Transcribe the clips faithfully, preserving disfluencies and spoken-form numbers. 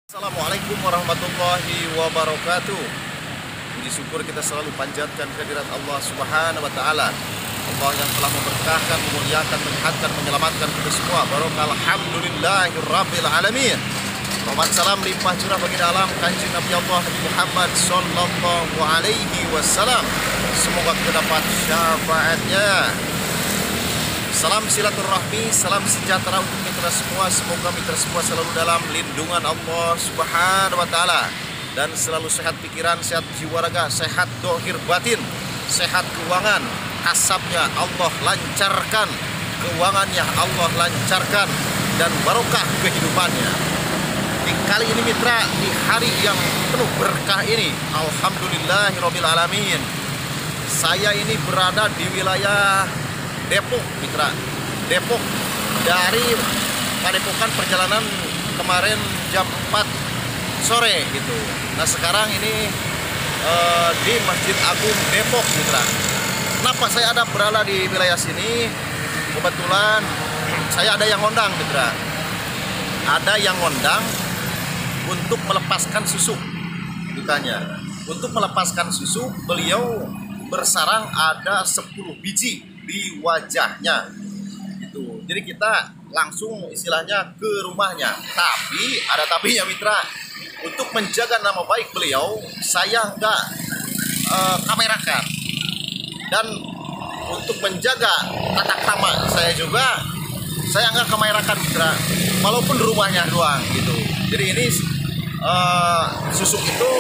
Assalamualaikum warahmatullahi wabarakatuh. Puji syukur kita selalu panjatkan kehadirat Allah Subhanahu wa taala. Allah yang telah memberkahkan, memuliakan, menyehatkan, menyelamatkan kita semua. Barokah alhamdulillahirabbil alamin. Rahmat salam limpah curah bagi alam Kanjeng Nabi Allah Nabi Muhammad sallallahu alaihi wasallam. Semoga kita dapat syafaatnya. Salam silaturahmi, salam sejahtera untuk mitra semua. Semoga mitra semua selalu dalam lindungan Allah Subhanahu wa taala dan selalu sehat pikiran, sehat jiwa raga, sehat dohir batin, sehat keuangan, kasabnya Allah lancarkan, keuangannya Allah lancarkan, dan barokah kehidupannya. Di kali ini mitra, di hari yang penuh berkah ini, alhamdulillahirabbil alamin, saya ini berada di wilayah Depok mitra, Depok. Dari Padepokan perjalanan kemarin jam empat sore gitu. Nah sekarang ini uh, di Masjid Agung Depok mitra. Kenapa saya ada berada di wilayah sini? Kebetulan saya ada yang ngondang mitra. Ada yang ngondang untuk melepaskan susuk ditanya. Untuk melepaskan susuk beliau bersarang ada sepuluh biji di wajahnya gitu. Jadi kita langsung istilahnya ke rumahnya. Tapi ada tapinya mitra. Untuk menjaga nama baik beliau, saya nggak uh, kamerakan. Dan untuk menjaga tata krama saya juga, saya nggak kamerakan mitra. Walaupun rumahnya doang gitu. Jadi ini uh, susuk itu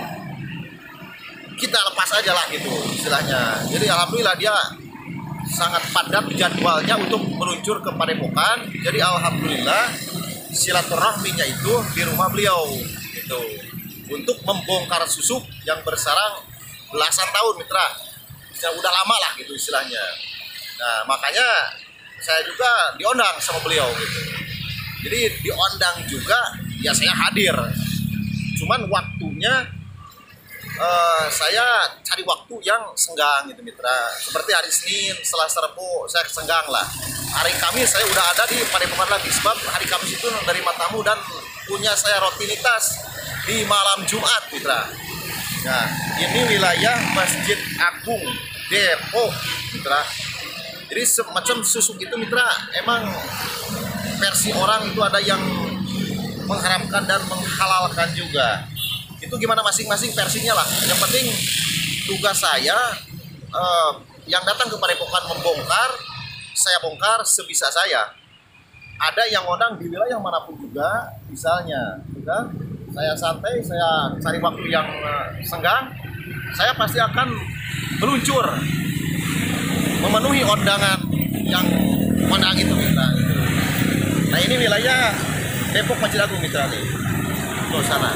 kita lepas aja lah gitu istilahnya. Jadi alhamdulillah dia sangat padat jadwalnya untuk meluncur ke Padepokan. Jadi alhamdulillah silaturahminya itu di rumah beliau gitu, untuk membongkar susuk yang bersarang belasan tahun mitra. Ya, udah lama lah gitu istilahnya. Nah makanya saya juga diundang sama beliau gitu. Jadi diundang juga ya, saya hadir. Cuman waktunya Uh, saya cari waktu yang senggang gitu mitra. Seperti hari Senin, Selasa, Rabu saya senggang lah. Hari Kamis saya udah ada di Padepokan lagi, sebab hari Kamis itu menerima tamu dan punya saya rutinitas di malam Jumat mitra. Nah ini wilayah Masjid Agung Depok mitra. Jadi semacam susuk itu mitra, emang versi orang itu ada yang mengharamkan dan menghalalkan juga. Itu gimana masing-masing versinya lah. Yang penting tugas saya eh, yang datang ke Padepokan membongkar, saya bongkar sebisa saya. Ada yang ngondang di wilayah manapun juga, misalnya juga saya santai, saya cari waktu yang eh, senggang, saya pasti akan meluncur memenuhi undangan yang menang itu mitra. Nah ini wilayah Depok Masjid Agung mitra nih, tuh sana.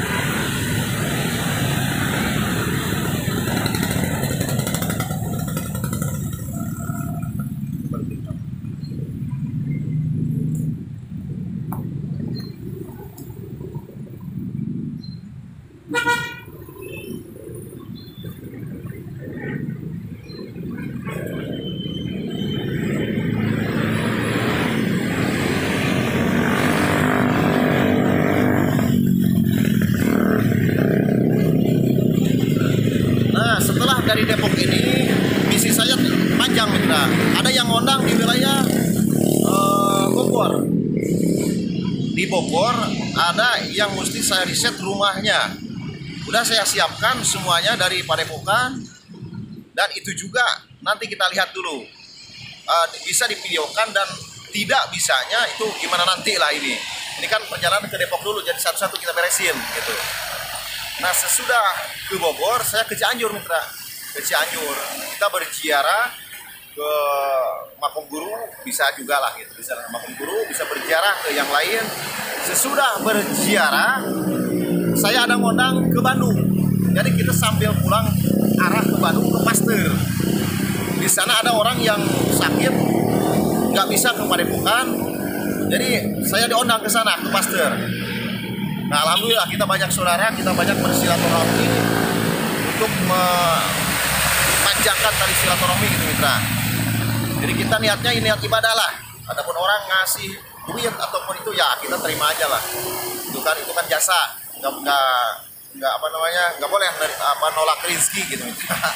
Dari Depok ini misi saya panjang mitra. Ada yang ngondang di wilayah uh, Bogor. Di Bogor ada yang mesti saya riset rumahnya. Udah saya siapkan semuanya dari Padepokan. Dan itu juga nanti kita lihat dulu. Uh, bisa divideokan dan tidak bisanya itu gimana nanti lah ini. Ini kan perjalanan ke Depok dulu, jadi satu-satu kita beresin gitu. Nah sesudah ke Bogor saya ke Cianjur mitra. Ke Cianjur kita berziarah ke Makam Guru, bisa juga lah gitu, bisa ke Makam Guru, bisa berziarah ke yang lain. Sesudah berziarah saya ada ngondang ke Bandung, jadi kita sambil pulang arah ke Bandung ke Pasteur. Di sana ada orang yang sakit nggak bisa ke Padepokan, jadi saya diundang ke sana ke Pasteur. Nah alhamdulillah kita banyak saudara, kita banyak bersilaturahmi untuk memanjangkan tali silaturahmi gitu mitra. Jadi kita niatnya ini niat ibadah lah. Adapun orang ngasih duit ataupun itu ya kita terima aja lah. Itu kan itu kan jasa, nggak nggak nggak apa namanya nggak boleh apa nolak rezeki gitu.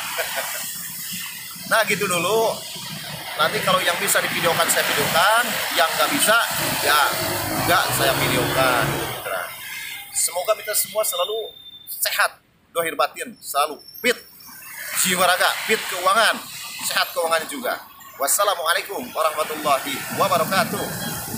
Nah gitu dulu. Nanti kalau yang bisa divideokan saya videokan, yang nggak bisa ya nggak saya videokan. Gitu. Semoga kita semua selalu sehat, dohir batin, selalu fit, jiwa raga, fit keuangan, sehat keuangannya juga. Wassalamualaikum warahmatullahi wabarakatuh.